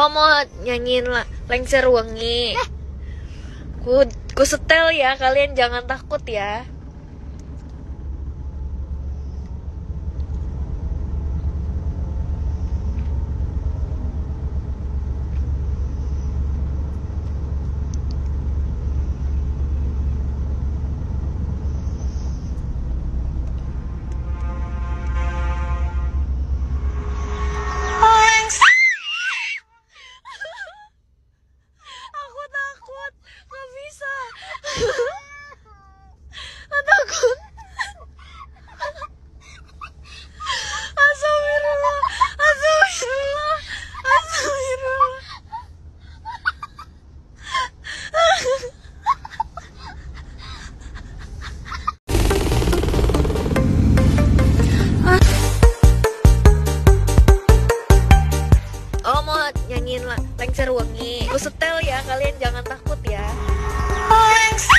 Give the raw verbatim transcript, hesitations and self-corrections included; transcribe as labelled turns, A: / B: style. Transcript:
A: Oh, mau nyanyiin la Lengser Wengi. Ku, ku setel ya, kalian jangan takut ya. Aku takut, gak bisa. Aku takut. Astagfirullah, astagfirullah, astagfirullah. Oh, mau nyanyiin la Lengser Wengi. Ku setel ya, kalian jangan takut ya.